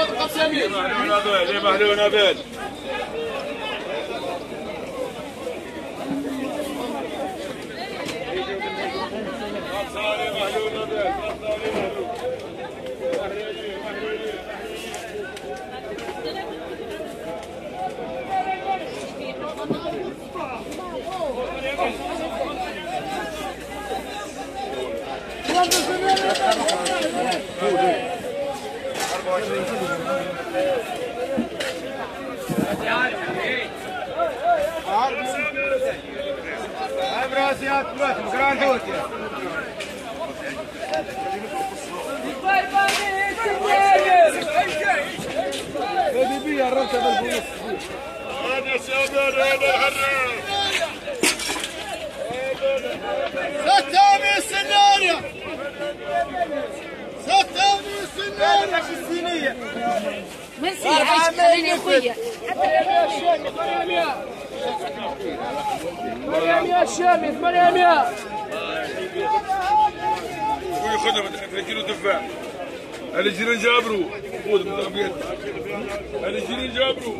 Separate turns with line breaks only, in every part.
محلول نبيل
ميرسي عايش خليني اخويا
مريم يا الشامس مريم يا
خويا خذها كيلو تفاح هذا جيران جابرو خذ من الابيض هذا جيران جابرو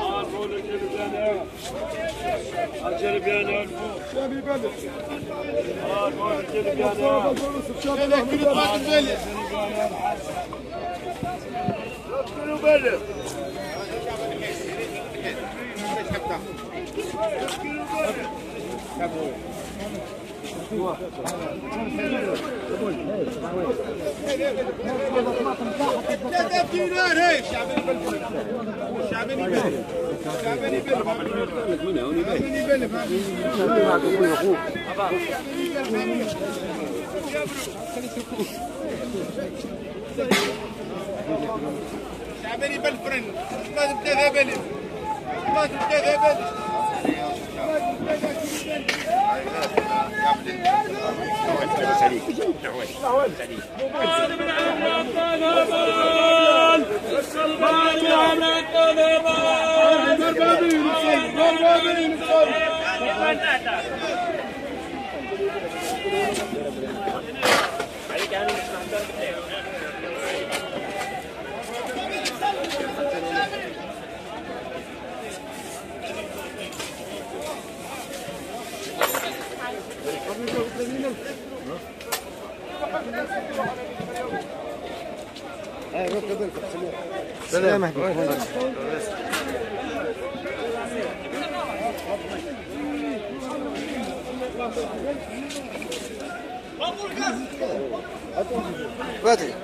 شعباني بالفرن لازم تذهب لي لازم تذهب
سلام حبيبي. باتري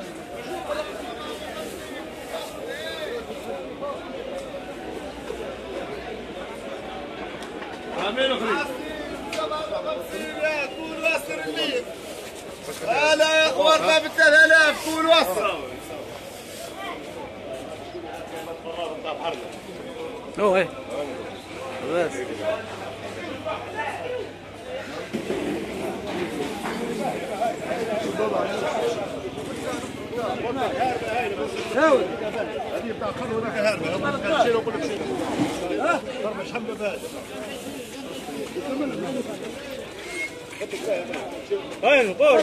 هلا يا اخواننا ب3000 كون وصل
نو ايه بس
هذه بتاع خلوه لك هربه شيلوا كل شيء ها ضرب شحمه بال
وين قول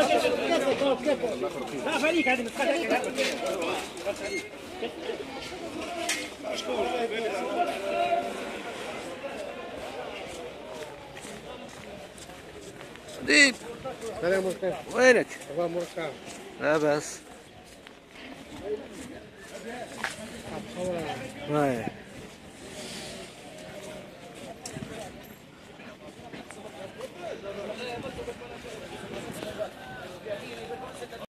لا خليك هذه متخليك
ديب
سلام مركان
وينك؟
والله مركان
لا بس.